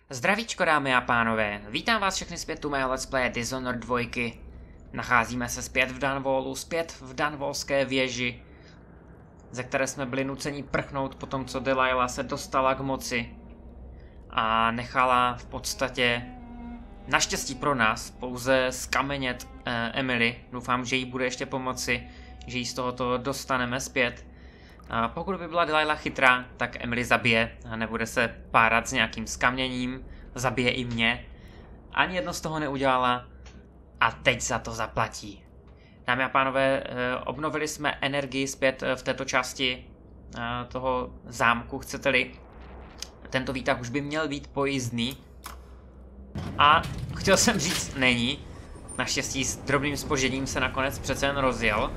Zdravíčko dámy a pánové, vítám vás všechny zpět u mého let's play Dishonored 2. Nacházíme se zpět v Dunwallu, zpět v Dunwallské věži, ze které jsme byli nuceni prchnout po tom, co Delilah se dostala k moci a nechala v podstatě, naštěstí pro nás, pouze skamenět Emily. Doufám, že jí bude ještě pomoci, že jí z tohoto dostaneme zpět. A pokud by byla Delilah chytrá, tak Emily zabije a nebude se párat s nějakým skaměním, zabije i mě. Ani jedno z toho neudělala a teď za to zaplatí. Dámy a pánové, obnovili jsme energii zpět v této části toho zámku, chcete-li. Tento výtah už by měl být pojízdný. A chtěl jsem říct, není. Naštěstí s drobným zpožděním se nakonec přece jen rozjel.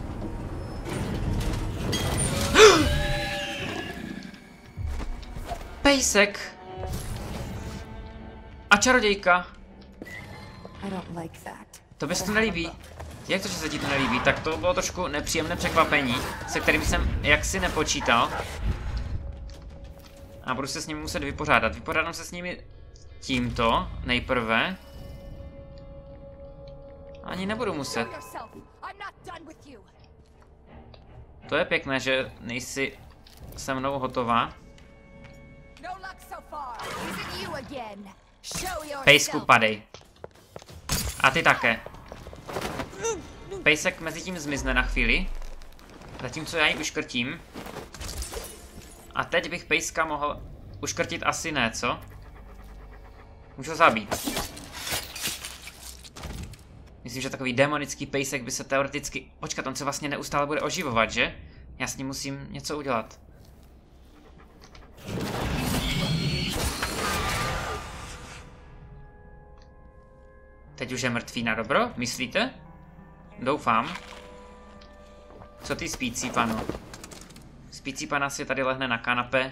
Pejsek a čarodějka. To by se to nelíbí. Jak to, že se ti to nelíbí? Tak to bylo trošku nepříjemné překvapení, se kterým jsem jaksi nepočítal. A budu se s nimi muset vypořádat. Vypořádám se s nimi tímto nejprve. Ani nebudu muset. To je pěkné, že nejsi se mnou hotová. Pejsku, padej. A ty také. Pejsek mezi tím zmizne na chvíli, zatímco já ji uškrtím. A teď bych pejska mohl uškrtit asi ne, co? Můžu ho zabít. Myslím, že takový demonický pejsek by se teoreticky... Počkat, on se vlastně neustále bude oživovat, že? Já s ním musím něco udělat. Teď už je mrtvý na dobro, myslíte? Doufám. Co ty spící panu? Spící pana si tady lehne na kanape.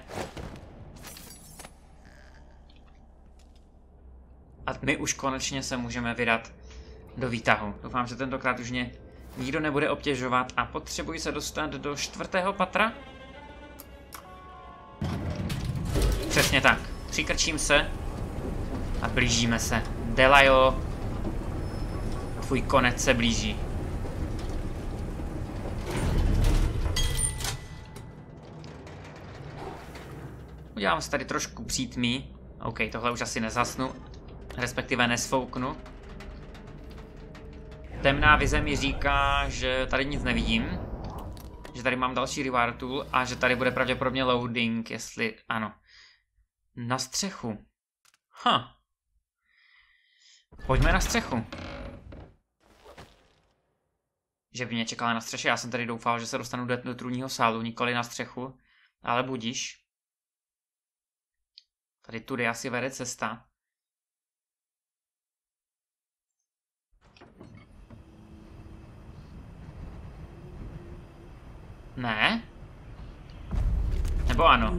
A my už konečně se můžeme vydat do výtahu. Doufám, že tentokrát už mě nikdo nebude obtěžovat a potřebuji se dostat do 4. patra. Přesně tak. Přikrčím se a blížíme se. Delilah, tvůj konec se blíží. Udělám si tady trošku přítmí. OK, tohle už asi nezasnu. Respektive nesfouknu. Temná vize mi říká, že tady nic nevidím. Že tady mám další reward tool a že tady bude pravděpodobně loading, jestli ano. Na střechu. Pojďme na střechu. Že by mě čekala na střeše, já jsem tady doufal, že se dostanu do trůního sálu, nikoli na střechu. Ale budiš. Tady tudy asi vede cesta. Ne? Nebo ano?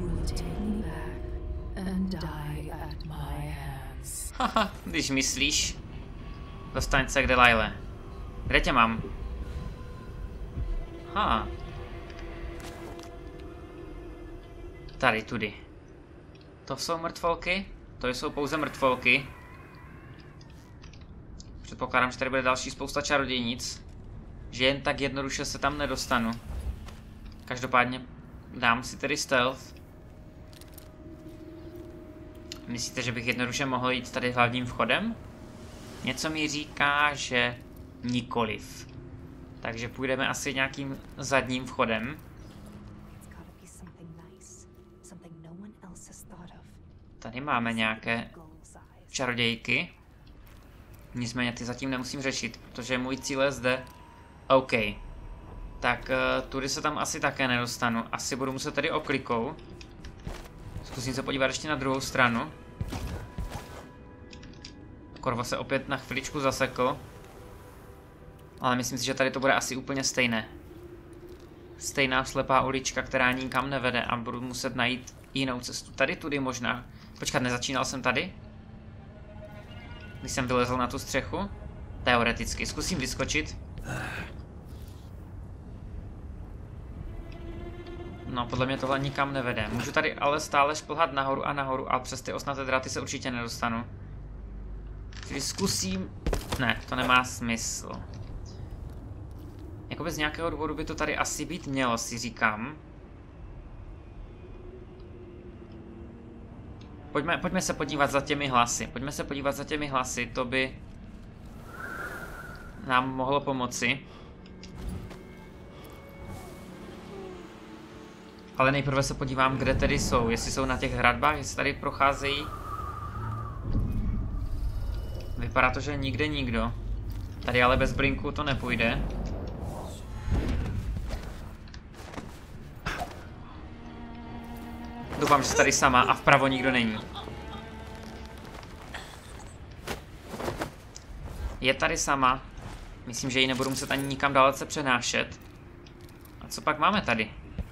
Haha, když myslíš. Dostaň se k Delilah. Kde tě mám? Tady, tudy. To jsou mrtvolky? To jsou pouze mrtvolky. Předpokládám, že tady bude další spousta čarodějnic. Že jen tak jednoduše se tam nedostanu. Každopádně dám si tedy stealth. Myslíte, že bych jednoduše mohl jít tady hlavním vchodem? Něco mi říká, že nikoliv. Takže půjdeme asi nějakým zadním vchodem. Tady máme nějaké čarodějky. Nicméně ty zatím nemusím řešit, protože můj cíl je zde. OK. Tak tudy se tam asi také nedostanu. Asi budu muset tady oklikou. Zkusím se podívat ještě na druhou stranu. Korvo se opět na chviličku zasekl. Ale myslím si, že tady to bude asi úplně stejné. Stejná slepá ulička, která nikam nevede a budu muset najít jinou cestu. Tady tudy možná. Počkat, nezačínal jsem tady? Když jsem vylezl na tu střechu? Teoreticky. Zkusím vyskočit. No, podle mě tohle nikam nevede. Můžu tady ale stále šplhat nahoru a nahoru a přes ty osnaté dráty se určitě nedostanu. Když zkusím... Ne, to nemá smysl. Jakoby z nějakého důvodu by to tady asi být mělo, si říkám. Pojďme se podívat za těmi hlasy. Pojďme se podívat za těmi hlasy, to by nám mohlo pomoci. Ale nejprve se podívám, kde tedy jsou. Jestli jsou na těch hradbách, jestli tady procházejí. Vypadá to, že nikde nikdo. Tady ale bez blinku to nepůjde. Doufám, že jsi tady sama a vpravo nikdo není. Je tady sama. Myslím, že ji nebudu muset ani nikam dalece přenášet. A co pak máme tady?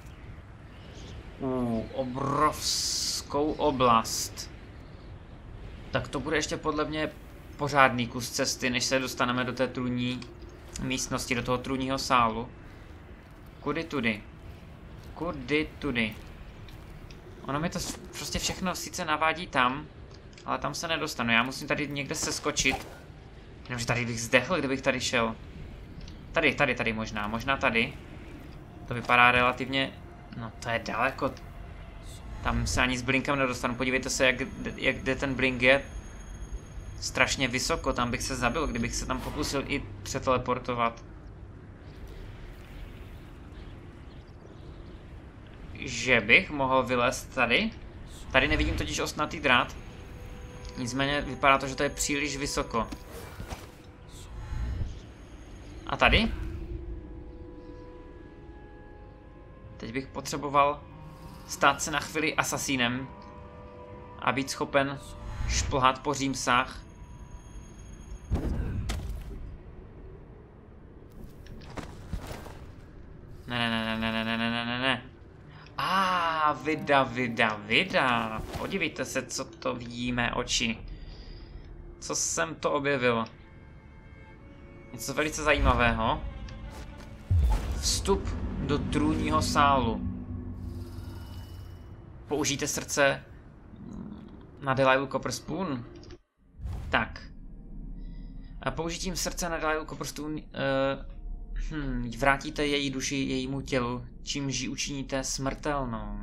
Obrovskou oblast. Tak to bude ještě podle mě pořádný kus cesty, než se dostaneme do té trůní místnosti, do toho trůního sálu. Kudy tudy? Kudy tudy? Ono mi to prostě všechno sice navádí tam, ale tam se nedostanu. Já musím tady někde seskočit. Jenomže tady bych zdechl, kdybych tady šel. Tady možná. Možná tady. To vypadá relativně... No to je daleko. Tam se ani s blinkem nedostanu. Podívejte se, kde ten blink je. Strašně vysoko. Tam bych se zabil, kdybych se tam pokusil i přeteleportovat. Že bych mohl vylézt tady. Tady nevidím totiž ostnatý drát. Nicméně vypadá to, že to je příliš vysoko. A tady? Teď bych potřeboval stát se na chvíli asasínem a být schopen šplhat po římsách. Ne. Vida. Podívejte se, co to vidíme oči. Co jsem to objevil? Něco velice zajímavého. Vstup do trůního sálu. Použijte srdce na Delilah Copperspoon. Tak. A použitím srdce na Delilah Copperspoon vrátíte její duši jejímu tělu, čímž ji učiníte smrtelnou.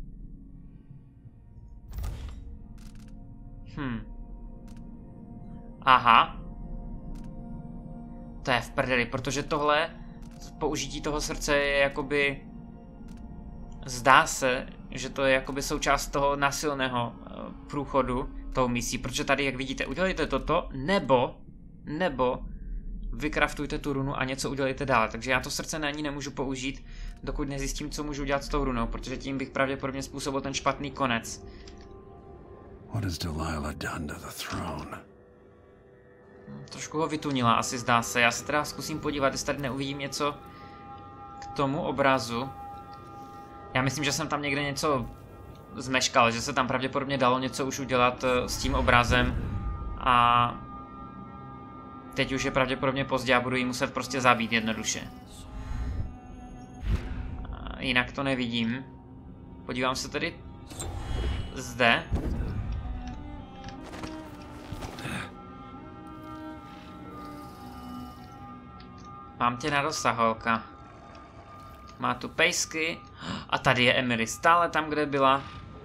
Aha. To je v prdeli, protože tohle použití toho srdce je jakoby... Zdá se, že to je jakoby součást toho násilného průchodu tou misí, protože tady, jak vidíte, udělejte toto, nebo vykraftujte tu runu a něco udělejte dál. Takže já to srdce na ní nemůžu použít, dokud nezjistím, co můžu dělat s tou runou, protože tím bych pravděpodobně způsobil ten špatný konec. What has Delilah done to the throne? Trošku ho vytunila, asi zdá se. Já se teda zkusím podívat, jestli tady neuvidím něco k tomu obrazu. Já myslím, že jsem tam někde něco zmeškal, že se tam pravděpodobně dalo něco už udělat s tím obrazem a teď už je pravděpodobně pozdě a budu ji muset prostě zabít jednoduše. Jinak to nevidím. Podívám se tedy zde. Mám tě na dosah, holka. Má tu pejsky. A tady je Emily stále tam, kde byla.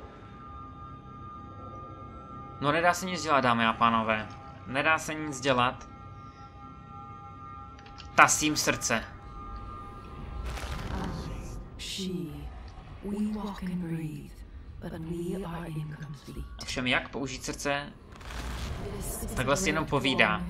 No nedá se nic dělat, dámy a pánové. Nedá se nic dělat. Tasím srdce. Ovšem jak použít srdce? Takhle si jenom povídá.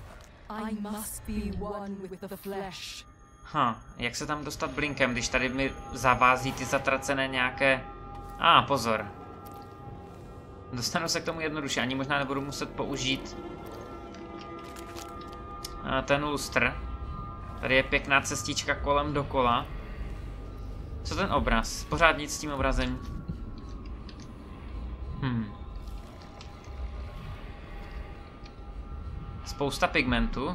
Jak se tam dostat blinkem, když tady mi zavází ty zatracené nějaké... Pozor. Dostanu se k tomu jednoduše, ani možná nebudu muset použít ten lustr. Tady je pěkná cestička kolem dokola. Co ten obraz? Pořád nic s tím obrazem. Spousta pigmentu.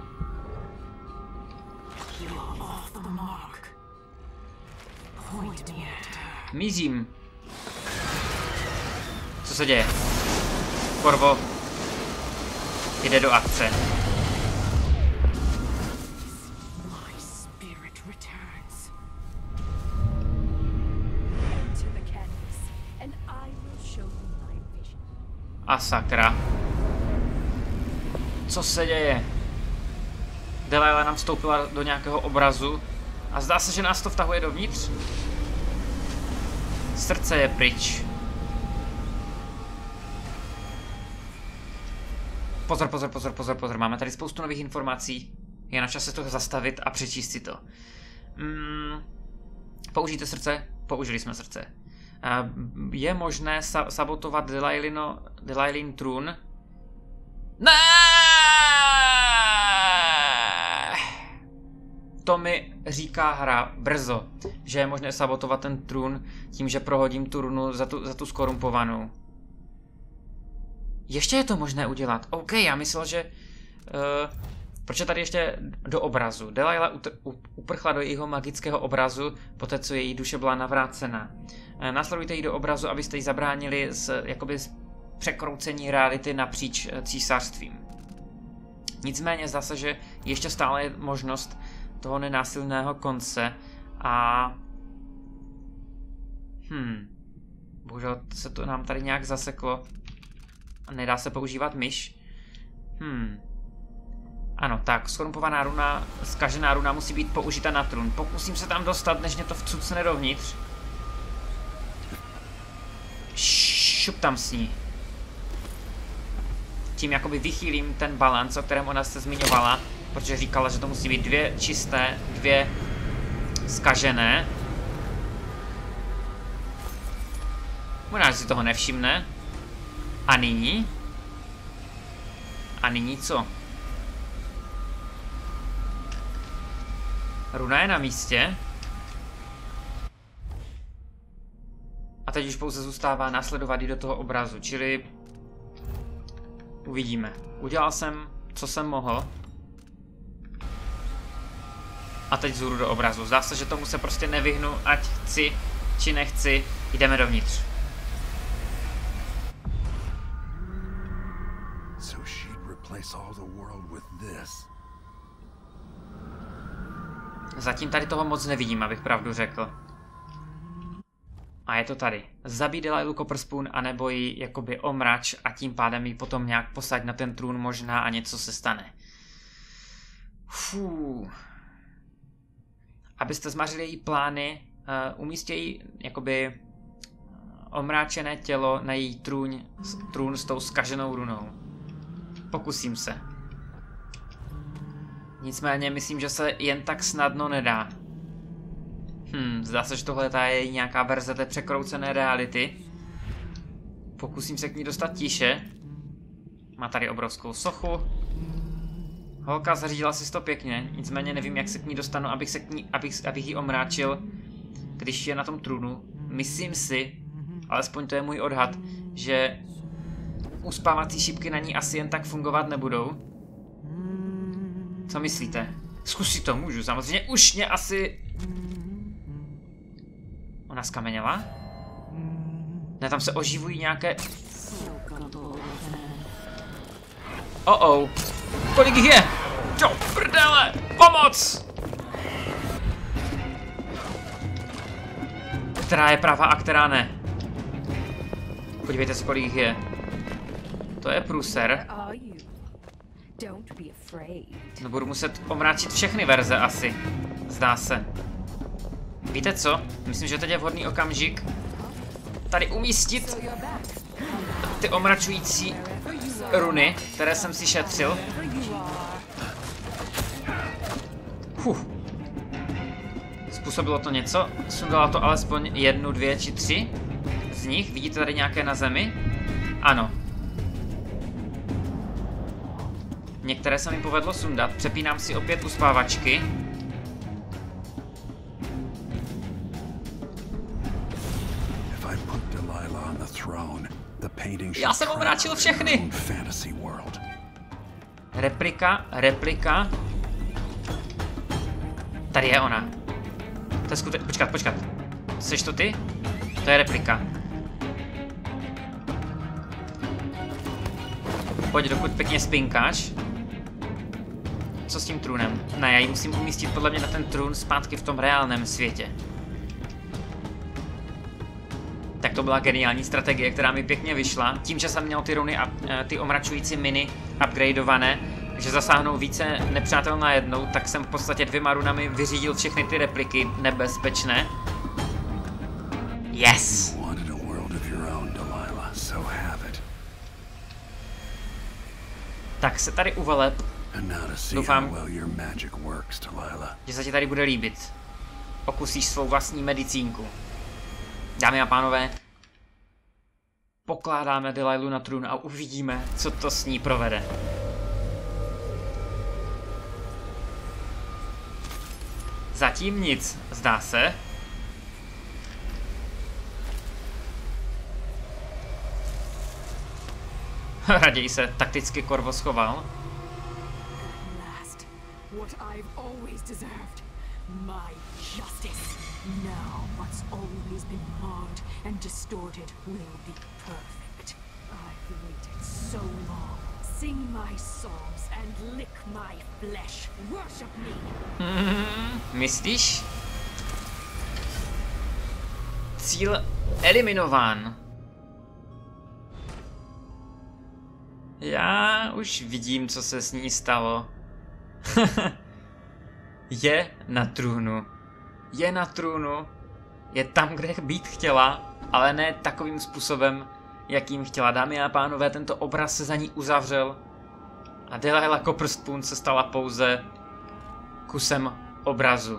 Mířím. Co se děje? Corvo jde do akce. A sakra. Co se děje? Delilah nám vstoupila do nějakého obrazu a zdá se, že nás to vtahuje dovnitř. Srdce je pryč. Pozor. Máme tady spoustu nových informací. Je na čase to zastavit a přečíst si to. Použijte srdce? Použili jsme srdce. Je možné sabotovat Delilin trůn? Ne! To mi říká hra brzo, že je možné sabotovat ten trůn tím, že prohodím tu runu za tu skorumpovanou. Ještě je to možné udělat. OK, já myslel, že... proč je tady ještě do obrazu? Delilah uprchla do jejího magického obrazu, poté co její duše byla navrácena. Následujte jí do obrazu, abyste jí zabránili jakoby překroucení reality napříč císařstvím. Nicméně zdá se, že ještě stále je možnost toho nenásilného konce a... Bohužel se to nám tady nějak zaseklo. Nedá se používat myš. Ano, tak, skorumpovaná runa, zkažená runa musí být použita na trůn. Pokusím se tam dostat, než mě to vcucne dovnitř. Šup tam s ní. Tím jakoby vychýlím ten balanc, o kterém ona se zmiňovala, protože říkala, že to musí být 2 čisté, 2 zkažené. Možná, že si toho nevšimne. A nyní? A nyní co? Runa je na místě. A teď už pouze zůstává následovat ji do toho obrazu, čili... Uvidíme. Udělal jsem, co jsem mohl. A teď zůru do obrazu. Zdá se, že tomu se prostě nevyhnu, ať chci, či nechci. Jdeme dovnitř. Zatím tady toho moc nevidím, abych pravdu řekl. A je to tady. Zabij Delilhu Copperspoon, anebo ji jakoby omrač a tím pádem ji potom nějak posaď na ten trůn možná a něco se stane. Abyste zmařili její plány, umístě jí jakoby omráčené tělo na její trůn s tou zkaženou runou. Pokusím se. Nicméně myslím, že se jen tak snadno nedá. Zdá se, že tohle je nějaká verze té překroucené reality. Pokusím se k ní dostat tiše. Má tady obrovskou sochu. Holka zařídila si to pěkně, nicméně nevím, jak se k ní dostanu, abych ji omráčil, když je na tom trůnu. Myslím si, alespoň to je můj odhad, že uspávací šipky na ní asi jen tak fungovat nebudou. Co myslíte? Zkusit to můžu, samozřejmě už mě asi... Ona skameněla? Ne, tam se oživují nějaké... Kolik jich je? Do prdele! Pomoc! Která je pravá a která ne? Podívejte se, kolik jich je. To je průser. No, budu muset omráčit všechny verze asi. Zdá se. Víte co? Myslím, že teď je vhodný okamžik tady umístit ty omračující runy, které jsem si šetřil. Způsobilo to něco? Sundala to alespoň 1, 2 či 3 z nich. Vidíte tady nějaké na zemi? Ano. Některé se mi povedlo sundat. Přepínám si opět uspávačky. Já jsem omráčil všechny! Replika. Tady je ona. To je počkat. Jseš to ty? To je replika. Pojď, dokud pěkně spinkáš. Co s tím trůnem? Ne, já ji musím umístit podle mě na ten trůn zpátky v tom reálném světě. Tak to byla geniální strategie, která mi pěkně vyšla. Tím, že jsem měl ty runy a ty omračující miny upgradeované, že zasáhnou více nepřátel najednou, tak jsem v podstatě 2 runami vyřídil všechny ty repliky nebezpečné. Yes! Tak se tady uveleb. Doufám, že se ti tady bude líbit. Pokusíš svou vlastní medicínku. Dámy a pánové, pokládáme Delilahhu na trůn a uvidíme, co to s ní provede. Zatím nic, zdá se. Raději se takticky Corvo schoval. Now what's always been marred and distorted will be perfect. I've waited so long. Sing my songs and lick my flesh. Worship me. Myslíš? Cíl eliminován. Já už vidím, co se s ní stalo. Je na trůnu. Je na trůnu, je tam, kde být chtěla, ale ne takovým způsobem, jakým chtěla. Dámy a pánové, tento obraz se za ní uzavřel a Delilah Copperspoon se stala pouze kusem obrazu.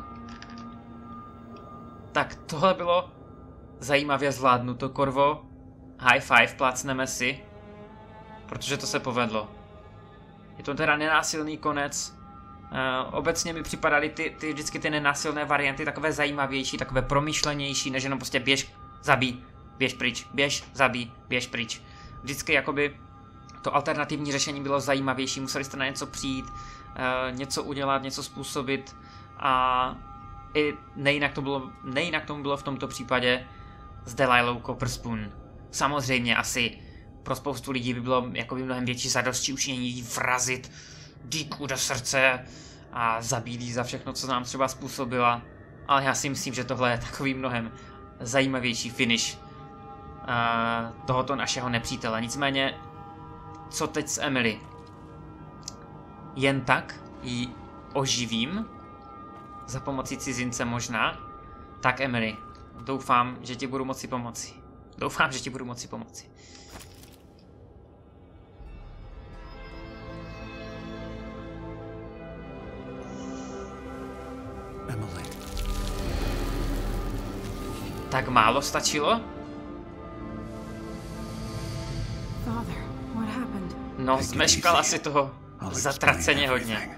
Tak tohle bylo zajímavě zvládnuto, Corvo. High five, plácneme si, protože to se povedlo. Je to teda nenásilný konec. Obecně mi připadaly vždycky ty nenásilné varianty takové zajímavější, takové promyšlenější, než jenom prostě běž, zabij, běž pryč, běž, zabij, běž pryč. Vždycky jakoby to alternativní řešení bylo zajímavější, museli jste na něco přijít, něco udělat, něco způsobit a i nejinak tomu bylo v tomto případě s Delilahou Copperspoon. Samozřejmě asi pro spoustu lidí by bylo jakoby mnohem větší zadosti učinění jí vrazit dýku do srdce a zabít jí za všechno, co nám třeba způsobila. Ale já si myslím, že tohle je takový mnohem zajímavější finish tohoto našeho nepřítele. Nicméně, co teď s Emily? Jen tak ji oživím, za pomocí cizince možná. Tak Emily, doufám, že ti budu moci pomoci. Doufám, že ti budu moci pomoci. Emily. Tak málo stačilo? Father, what happened? No, zmeškala si toho zatraceně hodně.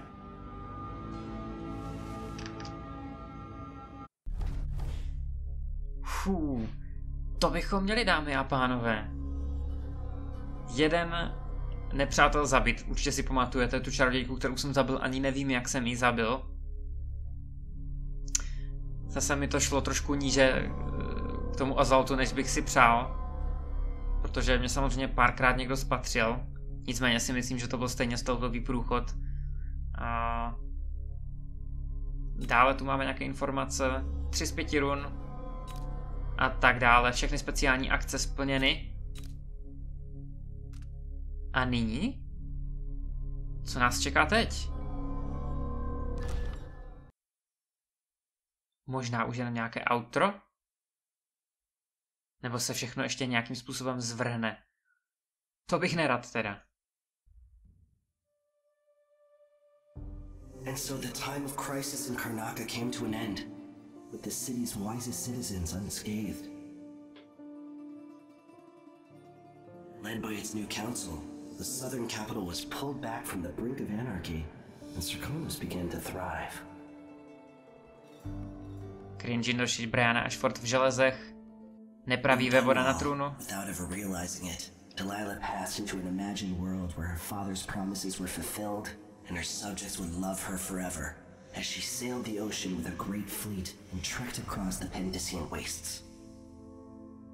To bychom měli, dámy a pánové. Jeden nepřátel zabit. Určitě si pamatujete tu čarodějku, kterou jsem zabil, ani nevím, jak jsem ji zabil. Zase mi to šlo trošku níže k tomu azaltu, než bych si přál. Protože mě samozřejmě párkrát někdo spatřil. Nicméně si myslím, že to byl stejně stealthový průchod. A dále tu máme nějaké informace. 3 z 5 run. A tak dále. Všechny speciální akce splněny. A nyní? Co nás čeká teď? Možná už jen nějaké outro? Nebo se všechno ještě nějakým způsobem zvrhne? To bych nerad teda. And so the time of crisis in Karnaca came to an end, with the city's wisest citizens unscathed. Led by its new council, the southern capital was pulled back from the brink of anarchy, and Serkonos began to thrive. Cringin došít Briana Ashford v železech. Nepraví vévoda na trůnu. Without ever realizing it, Delilah passed into an imagined world where her father's promises were fulfilled and her subjects would love her forever, as she sailed the ocean with a great fleet and trekked across the Pendician wastes.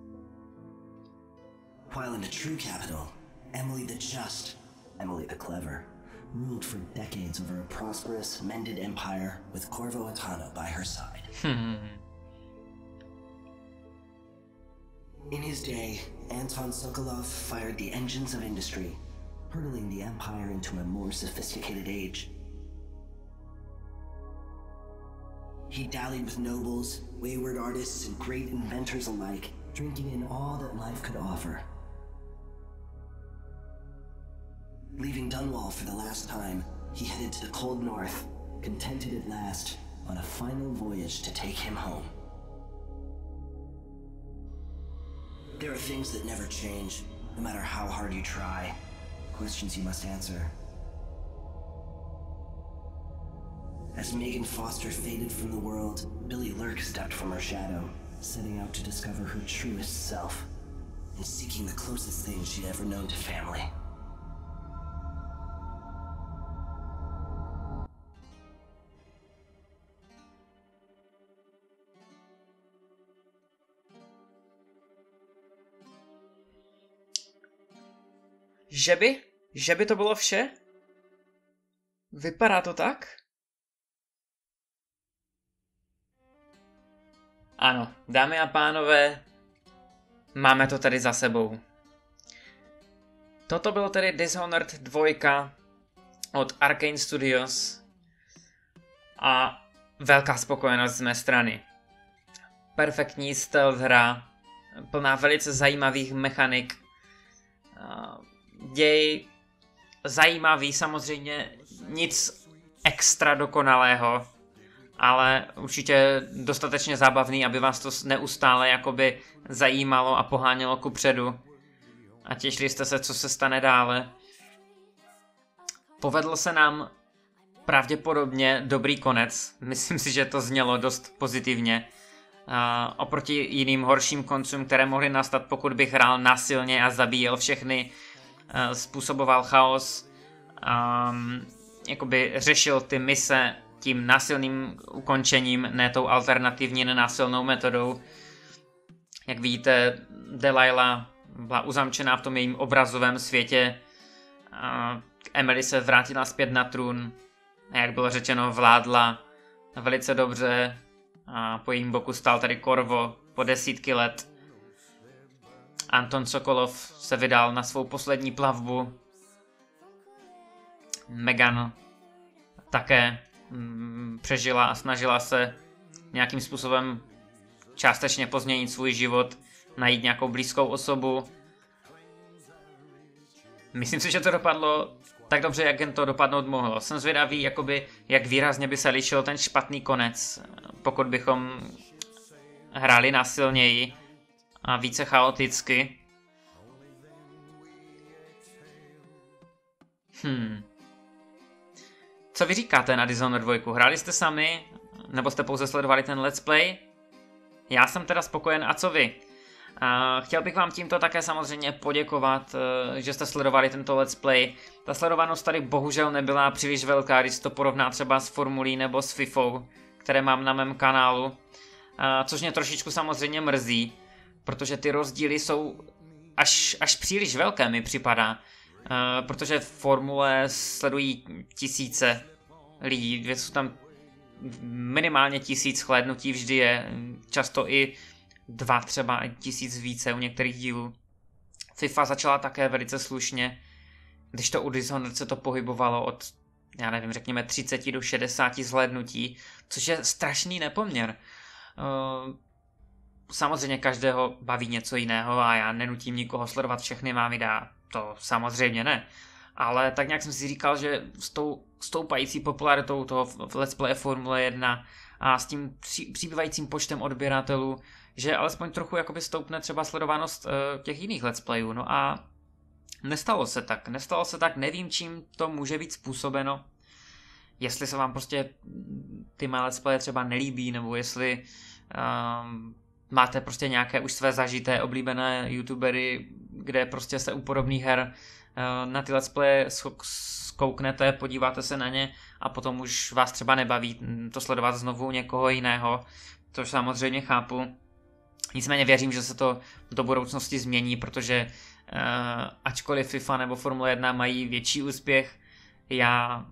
While in the true capital, Emily the Just, Emily the Clever, ruled for decades over a prosperous, mended empire with Corvo Attano by her side. In his day, Anton Sokolov fired the engines of industry, hurtling the empire into a more sophisticated age. He dallied with nobles, wayward artists, and great inventors alike, drinking in all that life could offer. Leaving Dunwall for the last time, he headed to the cold north, contented at last, on a final voyage to take him home. There are things that never change, no matter how hard you try. Questions you must answer. As Megan Foster faded from the world, Billy Lurk stepped from her shadow, setting out to discover her truest self, and seeking the closest thing she'd ever known to family. Že by to bylo vše? Vypadá to tak? Ano, dámy a pánové, máme to tady za sebou. Toto bylo tedy Dishonored 2 od Arkane Studios a velká spokojenost z mé strany. Perfektní stealth hra, plná velice zajímavých mechanik, děj zajímavý, samozřejmě nic extra dokonalého, ale určitě dostatečně zábavný, aby vás to neustále jakoby zajímalo a pohánělo kupředu a těšili jste se, co se stane dále. Povedl se nám pravděpodobně dobrý konec, myslím si, že to znělo dost pozitivně. Oproti jiným horším koncům, které mohly nastat, pokud bych hrál násilně a zabíjel všechny, způsoboval chaos, jakoby řešil ty mise tím násilným ukončením, ne tou alternativní nenásilnou metodou. Jak vidíte, Delilah byla uzamčená v tom jejím obrazovém světě, Emily se vrátila zpět na trůn a jak bylo řečeno, vládla velice dobře a po jejím boku stál tady Corvo po desítky let. Anton Sokolov se vydal na svou poslední plavbu. Megan také přežila a snažila se nějakým způsobem částečně pozměnit svůj život, najít nějakou blízkou osobu. Myslím si, že to dopadlo tak dobře, jak jen to dopadnout mohlo. Jsem zvědavý, jakoby, jak výrazně by se lišil ten špatný konec, pokud bychom hráli násilněji a více chaoticky. Co vy říkáte na Dishonored 2? Hráli jste sami? Nebo jste pouze sledovali ten let's play? Já jsem teda spokojen, a co vy? Chtěl bych vám tímto také samozřejmě poděkovat, že jste sledovali tento let's play. Ta sledovanost tady bohužel nebyla příliš velká, když to porovná třeba s Formulí nebo s FIFou, které mám na mém kanálu. Což mě trošičku samozřejmě mrzí, protože ty rozdíly jsou až příliš velké, mi připadá. Protože Formule sledují tisíce lidí, jsou tam minimálně 1000 shlédnutí vždy je, často i 2 třeba 1000 více u některých dílů. FIFA začala také velice slušně, když to u Dishonored se to pohybovalo od, já nevím, řekněme 30 do 60 shlédnutí, což je strašný nepoměr. Samozřejmě každého baví něco jiného a já nenutím nikoho sledovat všechny má videa, to samozřejmě ne. Ale tak nějak jsem si říkal, že s tou stoupající popularitou toho Let's Play Formule 1 a s tím přibývajícím počtem odběratelů, že alespoň trochu jakoby stoupne třeba sledovanost těch jiných Let's Playů. No a nestalo se tak, nevím, čím to může být způsobeno. Jestli se vám prostě ty mé Let's Playe třeba nelíbí, nebo jestli máte prostě nějaké už své zažité oblíbené youtubery, kde prostě se u podobných her na ty Let's Play zkouknete, podíváte se na ně a potom už vás třeba nebaví to sledovat znovu u někoho jiného, což samozřejmě chápu. Nicméně věřím, že se to do budoucnosti změní, protože ačkoliv FIFA nebo Formule 1 mají větší úspěch, já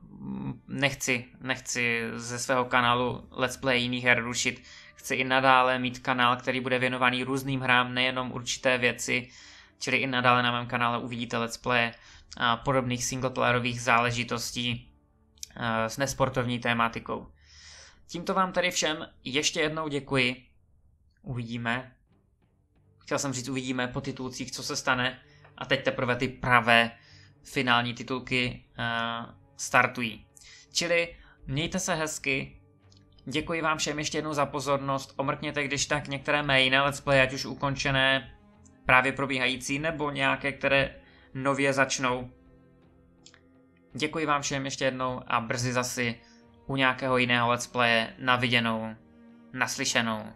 nechci ze svého kanálu Let's Play jiných her rušit. Chci i nadále mít kanál, který bude věnovaný různým hrám, nejenom určité věci, čili i nadále na mém kanále uvidíte Let's Play podobných singleplayerových záležitostí s nesportovní tématikou. Tímto vám tady všem ještě jednou děkuji. Uvidíme. Chtěl jsem říct uvidíme po titulcích, co se stane. A teď teprve ty pravé finální titulky startují. Čili mějte se hezky. Děkuji vám všem ještě jednou za pozornost. Omrkněte když tak některé mé jiné let's play, ať už ukončené, právě probíhající, nebo nějaké, které nově začnou. Děkuji vám všem ještě jednou a brzy zase u nějakého jiného let's playe. Na viděnou, naslyšenou.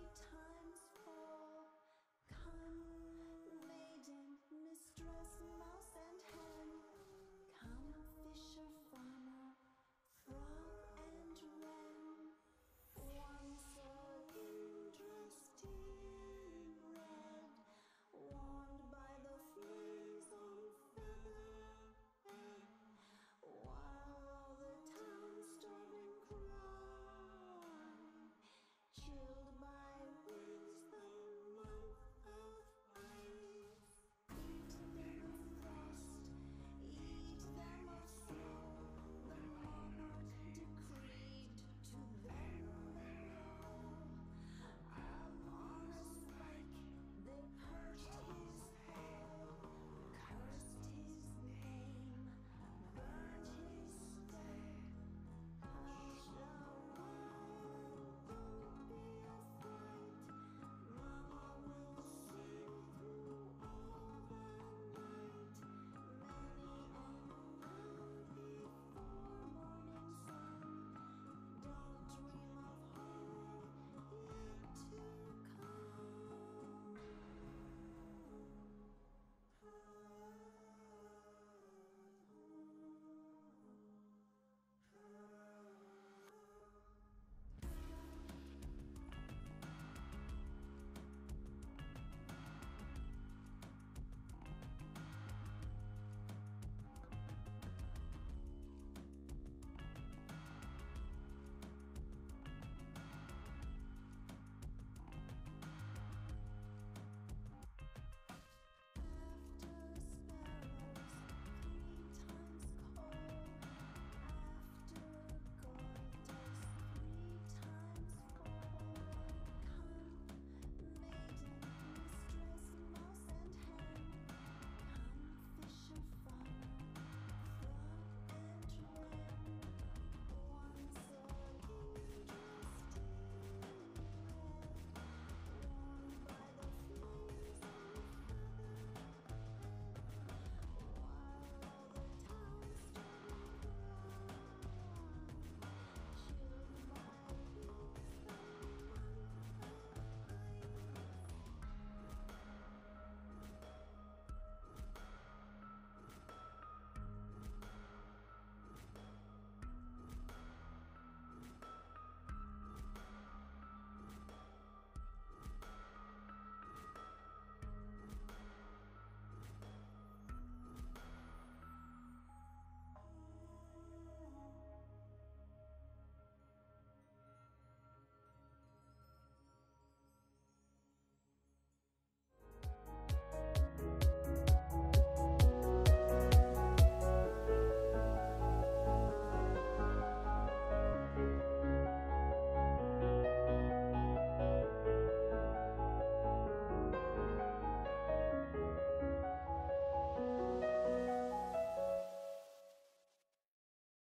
Mistress